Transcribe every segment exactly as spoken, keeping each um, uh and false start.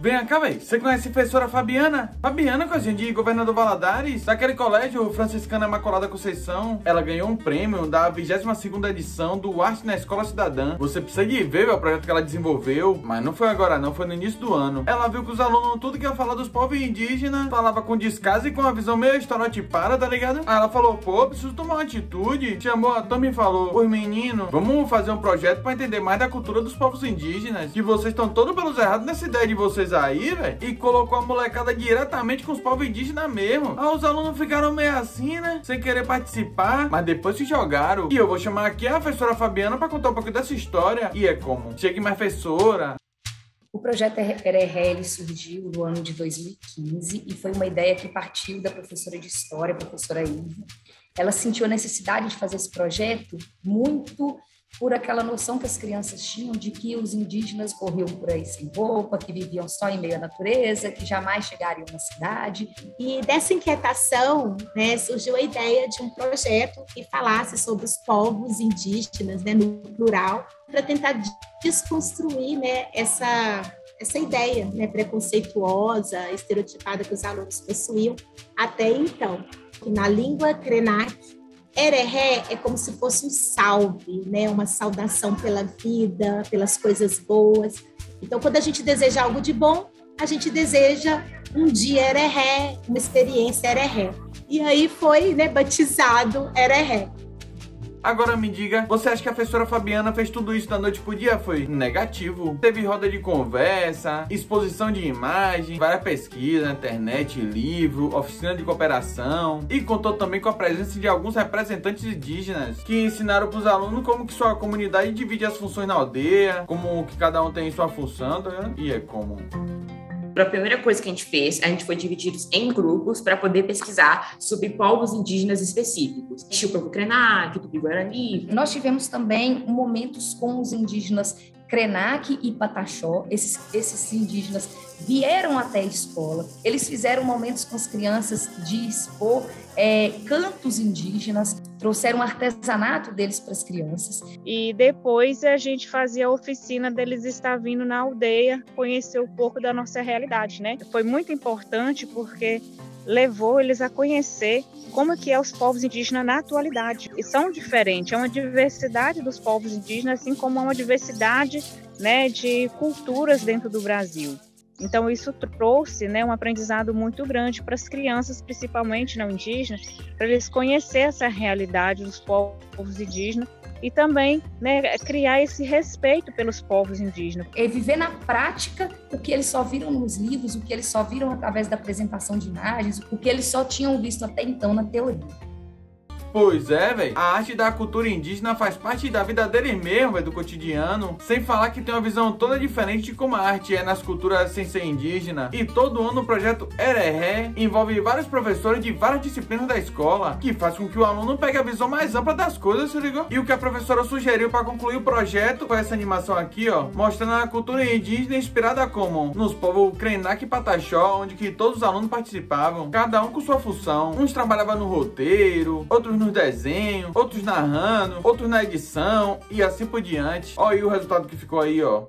Vem cá, véi. Você conhece a professora Fabiana? Fabiana, coisinha de Governador Valadares, daquele colégio Franciscana Imaculada Conceição. Ela ganhou um prêmio da vigésima segunda edição do Arte na Escola Cidadã. Você precisa de ver o projeto que ela desenvolveu, mas não foi agora não, foi no início do ano. Ela viu que os alunos, tudo que ia falar dos povos indígenas, falava com descaso e com uma visão meio estereotipada, tá ligado? Aí ela falou, pô, preciso tomar uma atitude. Chamou a Tami e falou, os meninos, vamos fazer um projeto pra entender mais da cultura dos povos indígenas, que vocês estão todos pelos errados nessa ideia de vocês aí, velho. E colocou a molecada diretamente com os povos indígenas mesmo. Aí os alunos ficaram meio assim, né? Sem querer participar, mas depois se jogaram. E eu vou chamar aqui a professora Fabiana pra contar um pouco dessa história. E é como? Chegue mais professora. O projeto Ereré, ele surgiu no ano de dois mil e quinze e foi uma ideia que partiu da professora de História, a professora Iva. Ela sentiu a necessidade de fazer esse projeto muito por aquela noção que as crianças tinham de que os indígenas corriam por aí sem roupa, que viviam só em meio à natureza, que jamais chegariam na cidade. E dessa inquietação, né, surgiu a ideia de um projeto que falasse sobre os povos indígenas, né, no plural, para tentar desconstruir, né, essa, essa ideia, né, preconceituosa, estereotipada que os alunos possuíam até então. E na língua Krenak, Ereré é como se fosse um salve, né? Uma saudação pela vida, pelas coisas boas. Então, quando a gente deseja algo de bom, a gente deseja um dia Ereré, uma experiência Ereré. E aí foi, né, batizado Ereré. Agora me diga, você acha que a professora Fabiana fez tudo isso da noite pro dia? Foi negativo. Teve roda de conversa, exposição de imagem, várias pesquisas na internet, livro, oficina de cooperação, e contou também com a presença de alguns representantes indígenas que ensinaram pros alunos como que sua comunidade divide as funções na aldeia, como que cada um tem sua função, tá vendo? E é como... A primeira coisa que a gente fez, a gente foi divididos em grupos para poder pesquisar sobre povos indígenas específicos. O povo Krenak, Tupi-Guarani. Nós tivemos também momentos com os indígenas Krenak e Pataxó. Esses, esses indígenas vieram até a escola. Eles fizeram momentos com as crianças de expor é, cantos indígenas, trouxeram o artesanato deles para as crianças. E depois a gente fazia a oficina deles estar vindo na aldeia, conhecer um pouco da nossa realidade, né? Foi muito importante porque levou eles a conhecer como que é os povos indígenas na atualidade. E são diferentes, é uma diversidade dos povos indígenas, assim como é uma diversidade, né, de culturas dentro do Brasil. Então isso trouxe, né, um aprendizado muito grande para as crianças, principalmente não indígenas, para eles conhecerem essa realidade dos povos indígenas e também, né, criar esse respeito pelos povos indígenas. É viver na prática o que eles só viram nos livros, o que eles só viram através da apresentação de imagens, o que eles só tinham visto até então na teoria. Pois é, velho. A arte da cultura indígena faz parte da vida deles mesmo, velho, do cotidiano. Sem falar que tem uma visão toda diferente de como a arte é nas culturas sem ser indígena. E todo ano o projeto Ereré envolve vários professores de várias disciplinas da escola, que faz com que o aluno pegue a visão mais ampla das coisas, se ligou? E o que a professora sugeriu para concluir o projeto foi essa animação aqui, ó, mostrando a cultura indígena inspirada como nos povos Krenak e Pataxó, onde que todos os alunos participavam, cada um com sua função. Uns trabalhavam no roteiro, outros no nos desenhos, outros narrando, outros na edição e assim por diante. Olha aí o resultado que ficou aí, ó.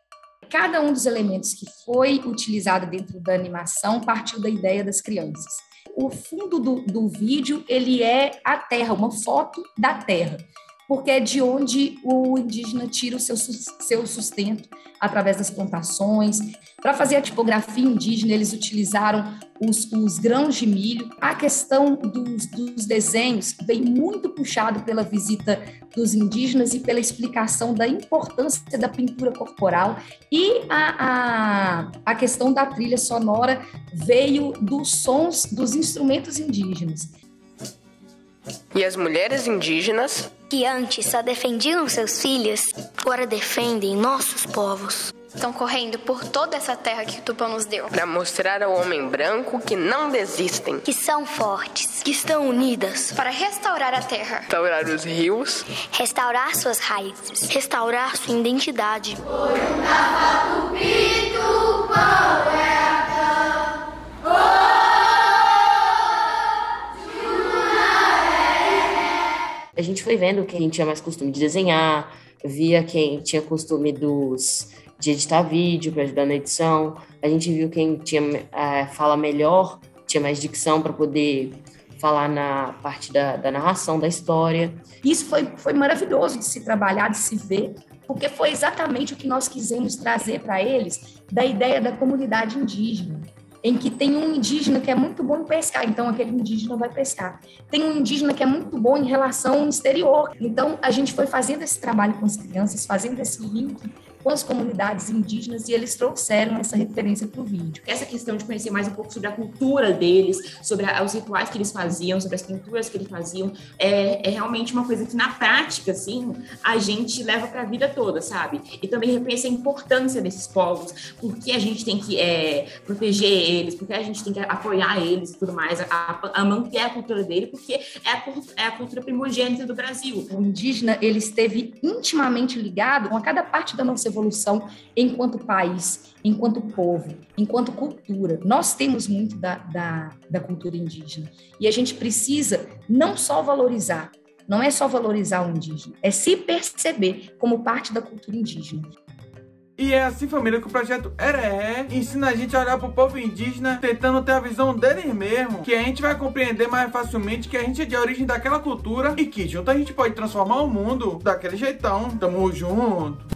Cada um dos elementos que foi utilizado dentro da animação partiu da ideia das crianças. O fundo do, do vídeo, ele é a terra, uma foto da terra, porque é de onde o indígena tira o seu, seu sustento através das plantações. Para fazer a tipografia indígena, eles utilizaram os, os grãos de milho. A questão dos, dos desenhos vem muito puxado pela visita dos indígenas e pela explicação da importância da pintura corporal. E a, a, a questão da trilha sonora veio dos sons dos instrumentos indígenas. E as mulheres indígenas, que antes só defendiam seus filhos, agora defendem nossos povos. Estão correndo por toda essa terra que o Tupã nos deu. Para mostrar ao homem branco que não desistem, que são fortes, que estão unidas. Para restaurar a terra, restaurar os rios, restaurar suas raízes, restaurar sua identidade. A gente foi vendo quem tinha mais costume de desenhar, via quem tinha costume dos, de editar vídeo para ajudar na edição, A gente viu quem tinha é, fala melhor, tinha mais dicção para poder falar na parte da, da narração da história. Isso foi, foi maravilhoso de se trabalhar, de se ver, porque foi exatamente o que nós quisemos trazer para eles da ideia da comunidade indígena, em que tem um indígena que é muito bom em pescar, então aquele indígena vai pescar. Tem um indígena que é muito bom em relação ao exterior. Então, a gente foi fazendo esse trabalho com as crianças, fazendo esse link com as comunidades indígenas, e eles trouxeram essa referência para o vídeo. Essa questão de conhecer mais um pouco sobre a cultura deles, sobre a, os rituais que eles faziam, sobre as pinturas que eles faziam, é, é realmente uma coisa que, na prática, assim, a gente leva para a vida toda, sabe? E também reconhecer a importância desses povos, porque a gente tem que é, proteger eles, porque a gente tem que apoiar eles e tudo mais, a, a, a manter a cultura dele, porque é a, é a cultura primogênita do Brasil. O indígena, ele esteve intimamente ligado com a cada parte da nossa evolução enquanto país, enquanto povo, enquanto cultura. Nós temos muito da, da, da cultura indígena e a gente precisa não só valorizar, não é só valorizar o indígena, é se perceber como parte da cultura indígena. E é assim, família, que o projeto Heré ensina a gente a olhar pro povo indígena, tentando ter a visão deles mesmo, que a gente vai compreender mais facilmente que a gente é de origem daquela cultura e que junto a gente pode transformar o mundo daquele jeitão. Tamo junto!